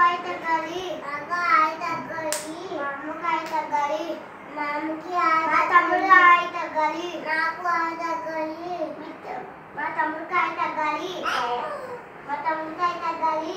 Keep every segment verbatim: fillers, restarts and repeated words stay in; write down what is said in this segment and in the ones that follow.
కాయ తగ్గాలి, నాకు ఆయ తగ్గాలి, మా అమ్మకి ఆయ తగ్గాలి, మా అమ్మకి మా తమ్ముడు ఆయ తగ్గాలి, నాకు ఆయ తగ్గాలి, మా తమ్ముడికి ఆయ తగ్గాలి, మా తమ్ముడికి ఆయ తగ్గాలి,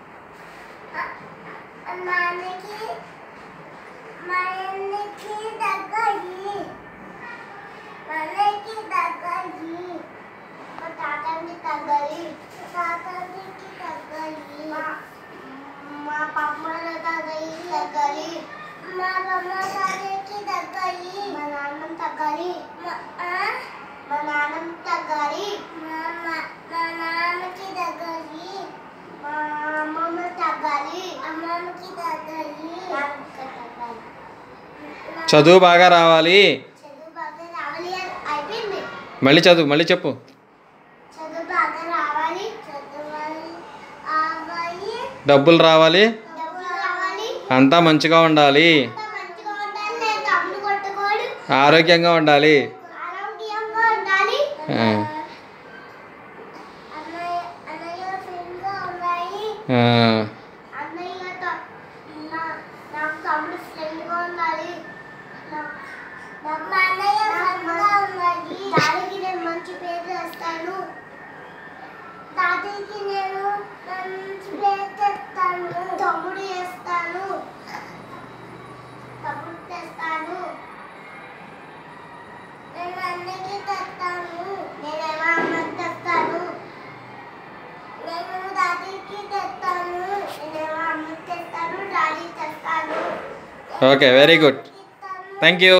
మా అన్నకి మా అన్నకి తగ్గాలి, మా అన్నకి తగ్గాలి, మా తాతకి తగ్గాలి, తాతకి తగ్గాలి, మా పమ్మ తగ్గాలి తగ్గాలి, మా పమ్మ తాతకి తగ్గాలి, మా నాన్న తగ్గాలి, మా నాన్న తగ్గాలి, మా మా నాన్నకి తగ్గాలి, మా అమ్మమ్మ తగ్గాలి, అమ్మమ్మకి తగ్గాలి, తగ్గాలి. చదువు బాగా రావాలి. చదువు బాగా రావాలి అయిపోయింది. మళ్ళీ చదువు మళ్ళీ చెప్పు. చదువు బాగా రావాలి, చదవాలి అవ్వాలి, డబ్బులు రావాలి, డబ్బులు రావాలి, అంతా మంచిగా ఉండాలి, అంతా మంచిగా ఉండాలి, నేను తమ్ముడు కొట్టుకోడు, ఆరోగ్యంగా ఉండాలి. ఆరోగ్యంగా ఉండాలి, ఆ. అన్నయ్య అన్నయ్య ఫ్రెండ్గా ఉన్నాయి, ఆ. అన్నయ్యతో నా- నాకు తమ్ముడు ఫ్రెండ్గా ఉండాలి, నా- నాకు మా అన్నయ్య ఫ్రెండ్గా ఉండాలి, తాతకి నేను మంచి పేరు తెస్తాను, తాతయ్యకి నేను మంచి పేరు తెస్తాను, తమ్ముడు చేస్తాను, తమ్ముడు తెస్తాను, నేను అన్నయ్యకి తెస్తాను, నేనేమో అమ్మకి తెస్తాను, నేను తాతయ్యకి తెస్తాను, నేనేమో అమ్మకి తెస్తాను, డాడీ తెస్తాను. Okay very good. Thank you.